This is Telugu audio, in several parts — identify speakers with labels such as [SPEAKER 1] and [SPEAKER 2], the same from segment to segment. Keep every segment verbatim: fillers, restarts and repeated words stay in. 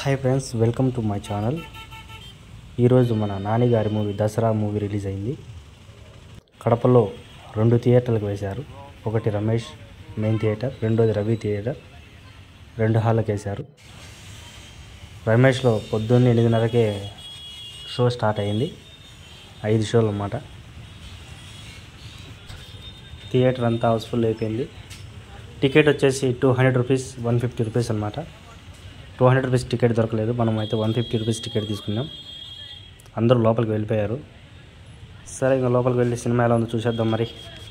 [SPEAKER 1] Hi friends, welcome to my channel. ఈరోజు మన నాని గారి మూవీ దసరా మూవీ రిలీజ్ అయింది. కడపలో రెండు థియేటర్లకు వేశారు. ఒకటి రమేష్ మెయిన్ థియేటర్, రెండోది రవి థియేటర్. రెండు హాళ్ళకి వేశారు. రమేష్లో పొద్దున్న ఎనిమిదిన్నరకే షో స్టార్ట్ అయింది. ఐదు షోలు అన్నమాట. థియేటర్ అంతా హౌస్ఫుల్ అయిపోయింది. టికెట్ వచ్చేసి two hundred rupees one fifty rupees అనమాట. టూ హండ్రెడ్ రూపీస్ టికెట్ దొరకలేదు. మనం అయితే వన్ ఫిఫ్టీ రూపీస్ టికెట్ తీసుకున్నాం. అందరూ లోపలికి వెళ్ళిపోయారు. సరే, ఇంకా లోపలికి వెళ్ళి సినిమా ఎలా ఉందో చూసేద్దాం. మరి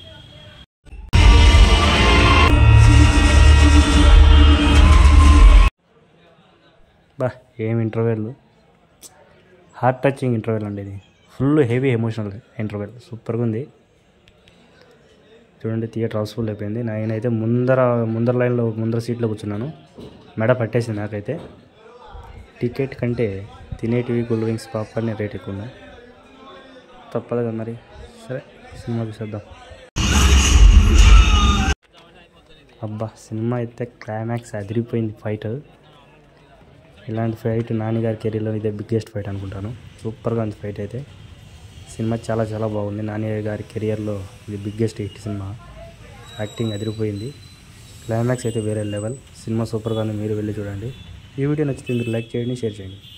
[SPEAKER 1] బా ఏం ఇంటర్వెల్, హార్ట్ టచింగ్ ఇంటర్వెల్ అండి. ఇది ఫుల్ హెవీ ఎమోషనల్ ఇంటర్వెల్, సూపర్గా ఉంది. చూడండి, థియేటర్ హౌస్ఫుల్ అయిపోయింది. నేనైతే ముందర ముందర లైన్లో ముందర సీట్లో కూర్చున్నాను. మెడ పట్టేసింది నాకైతే. టికెట్ కంటే తినేటివి కూల్ డ్రింక్స్ పాప్కార్న్ రేట్ ఎక్కువ ఉన్నాయి. తప్పదు కదా మరి. సరే, సినిమా చూసేద్దాం. అబ్బా, సినిమా అయితే క్లైమాక్స్ అదిరిపోయింది. ఫైట్, ఇలాంటి ఫైట్ నాన్నగారి కెరీర్లో ఇదే బిగ్గెస్ట్ ఫైట్ అనుకుంటాను. సూపర్గా ఉంది ఫైట్ అయితే. సినిమా చాలా చాలా బాగుంది. నాని గారి కెరియర్లో ఇది బిగ్గెస్ట్ హిట్ సినిమా. యాక్టింగ్ అదిరిపోయింది. క్లైమాక్స్ అయితే వేరే లెవెల్. సినిమా సూపర్గా ఉంది. మీరు వెళ్ళి చూడండి. ఈ వీడియో నచ్చితే మీరు లైక్ చేయండి, షేర్ చేయండి.